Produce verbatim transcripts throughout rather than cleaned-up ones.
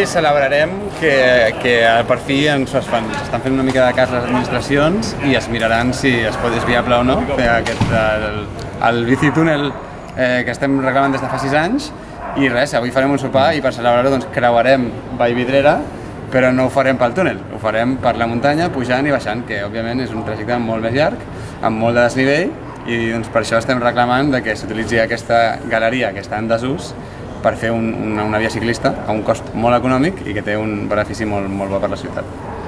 celebrarem que, que per fi ens estan fent una mica de cas les administracions i es miraran si es pot és viable o no fer aquest, el, el bicitúnel eh, que estem reclamant des de fa sis anys. I res, avui farem un sopar i per celebrar-ho doncs, creuarem Vallvidrera, però no ho farem pel túnel, ho farem per la muntanya, pujant i baixant, que òbviament és un trajecte molt més llarg, amb molt de desnivell, i doncs, per això estem reclamant de que s'utilitzi aquesta galeria que està en desús per fer un, una, una via ciclista a un cost molt econòmic i que té un benefici molt, molt bo per la ciutat.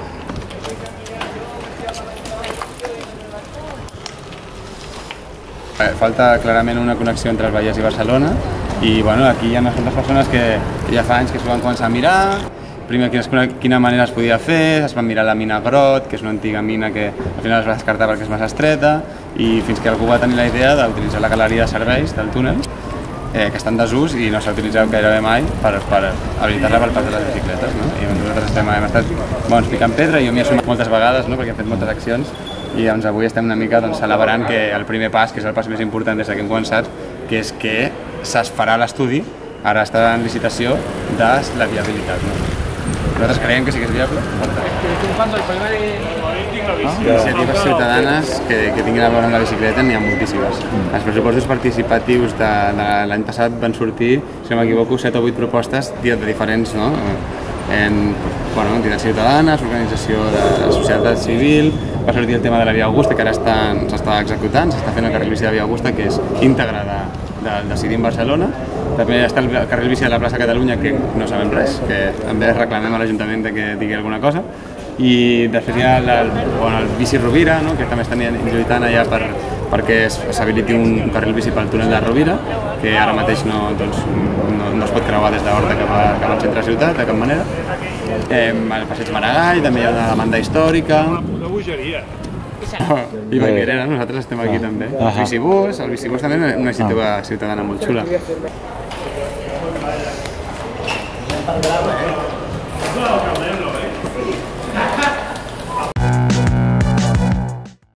Eh, falta clarament una connexió entre el Vallès i Barcelona i bueno, aquí hi ha unes quantes persones que ja fa anys que s'ho van començar a mirar. Primer, quina, quina manera es podia fer, es van mirar la mina Grot, que és una antiga mina que al final es va descartar perquè és massa estreta, i fins que algú va tenir la idea d'utilitzar la galeria de serveis del túnel, eh, que està en desús i no s'ha utilitzat gairebé mai per, per habilitar-la pel pas de les bicicletes. No? I nosaltres estem, hem estat bons picant pedra, i jo m'hi he sumat moltes vegades, no? Perquè hem fet moltes accions, i doncs, avui estem una mica doncs, celebrant que el primer pas, que és el pas més important des que hem començat, que és que es farà l'estudi, ara està en licitació, de la viabilitat. No? Nosaltres creiem que sí que és viable. Iniciatives ciutadanes que, que tinguin a veure amb la bicicleta n'hi ha moltíssimes. Els pressupostos participatius de, de l'any passat van sortir, si no m'equivoco, set o vuit propostes de diferents, no? En, bueno, entitats ciutadanes, organització de la societat civil, va sortir el tema de la Via Augusta, que ara s'està executant, s'està fent el carril bici de Via Augusta, que és íntegre de, de, de Decidim Barcelona. També està el carril bici de la plaça Catalunya, que no sabem res, que també reclamem a l'Ajuntament que digui alguna cosa. I després hi ha el, el, bueno, el bici Rovira, no? Que també estan lluitant allà per, perquè s'habiliti un carril bici pel túnel de Rovira, que ara mateix no, doncs, no, no es pot creuar des d'Horta cap, a, cap al centre de la ciutat, de cap manera. Eh, el passeig Maragall, també hi ha una demanda històrica. Una bogeria. I Vallvidrera, nosaltres estem aquí també. El bicibús, el bicibús també és una iniciativa ciutadana molt xula. No,